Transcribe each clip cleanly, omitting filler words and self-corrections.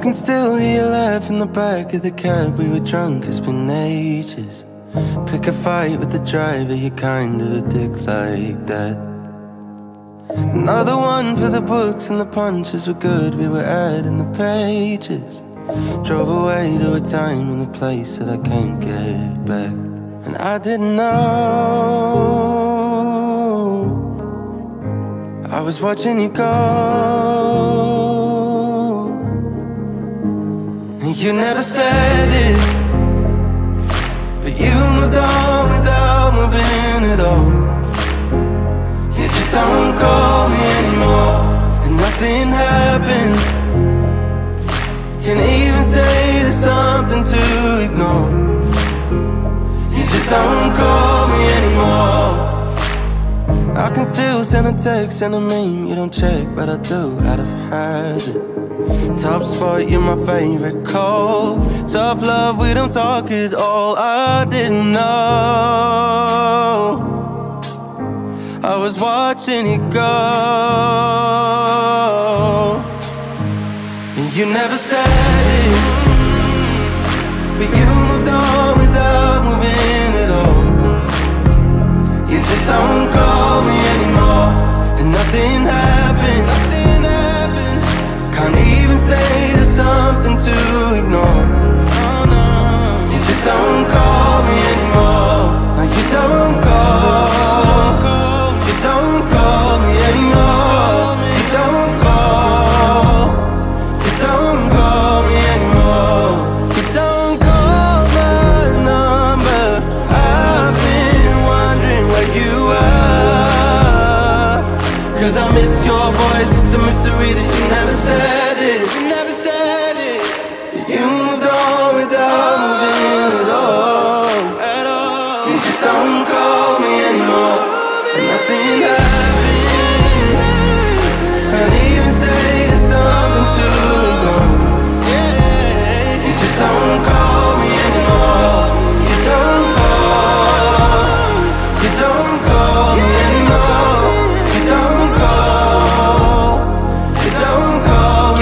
can still hear you laugh in the back of the cab. We were drunk, it's been ages. Pick a fight with the driver, you're kind of a dick like that. Another one for the books and the punches were good. We were adding the pages. Drove away to a time and a place that I can't get back. And I didn't know I was watching you go. And you never said it, but you moved on without moving at all. You just don't call me anymore, and nothing happened. Can't even say there's something to ignore. You just don't call me anymore. I can still send a text and a meme. You don't check, but I do out of habit. Top spot, you're my favorite call. Tough love, we don't talk at all. I didn't know I was watching you go. And you never said it, but you moved on without moving at all. You just don't call me anymore, and nothing happened. Nothing happened. Can't even say there's something to ignore. Oh no, you just don't call me anymore. No, you don't call. You don't call me anymore. You don't call. You don't call me anymore. You don't call my number. I've been wondering where you are, 'cause I miss your voice. It's a mystery that you never said it. You never said it. You moved on without moving at all. At all. You just don't call me anymore, and nothing happened. Can't even say there's something to ignore. You just don't call me anymore. You don't call. You don't call me anymore. You don't call. You don't call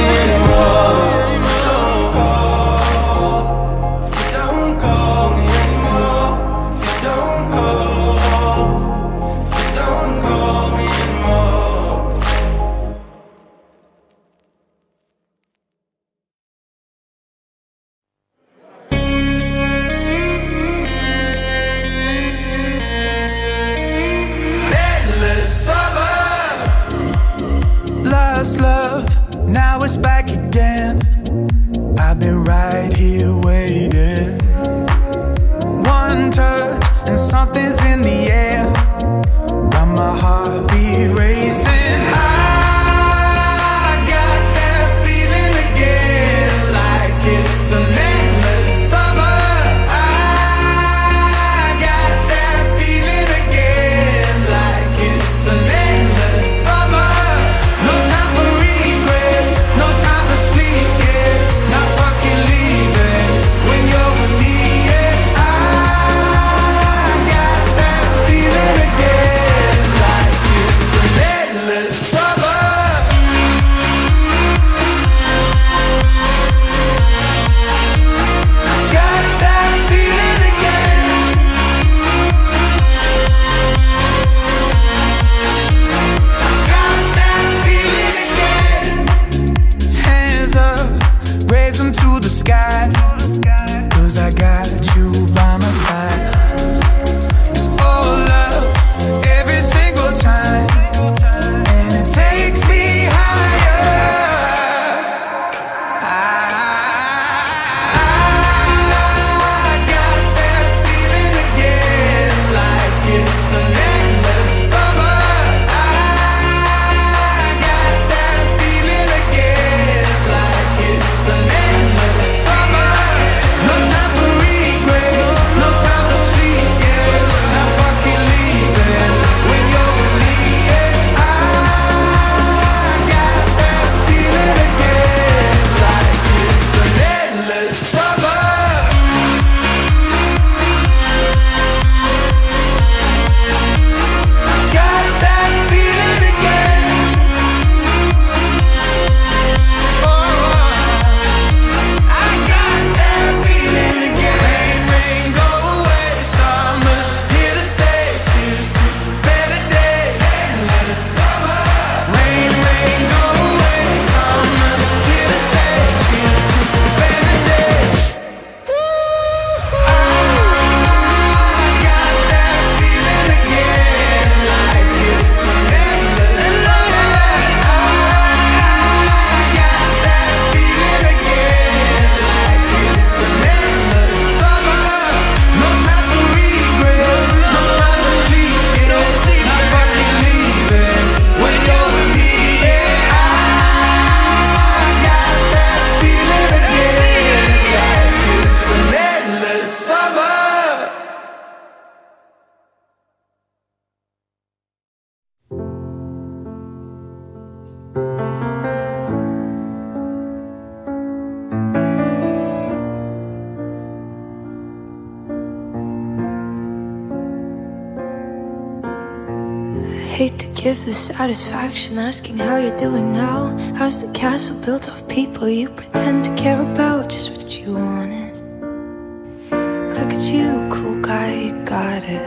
hate to give the satisfaction asking how you're doing now. How's the castle built of people you pretend to care about? Just what you wanted. Look at you, cool guy, you got it.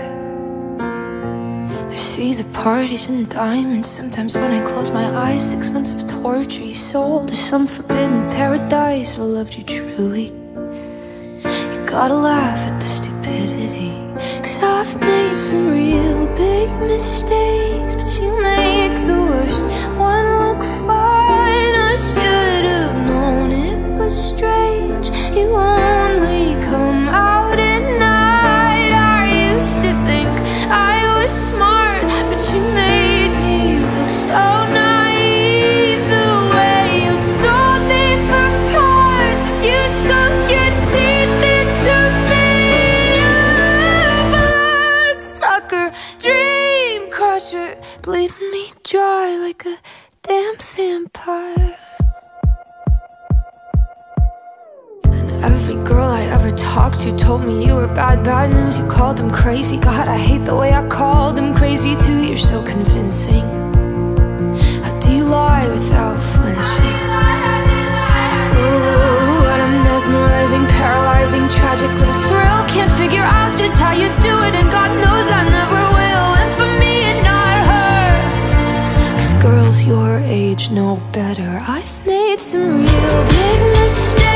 I see the parties and diamonds. Sometimes when I close my eyes, 6 months of torture you sold to some forbidden paradise. I loved you truly. You gotta laugh at the stupidity, 'cause I've made some real big mistakes, but you make the worst one look fine. I should have known it was strange. You only come out at night. I used to think I was smart, but you made me look so naive. The way you sold me for parts, you sunk your teeth into me. Bloodsucker, dream crusher, bleeding me dry like a damn vampire. Every girl I ever talked to told me you were bad, bad news. You called them crazy. God, I hate the way I called them crazy too. You're so convincing. How do you lie without flinching? Ooh, what a mesmerizing, paralyzing, tragic little thrill. Can't figure out just how you do it, and God knows I never will. And for me and not her, 'cause girls your age know better. I've made some real big mistakes.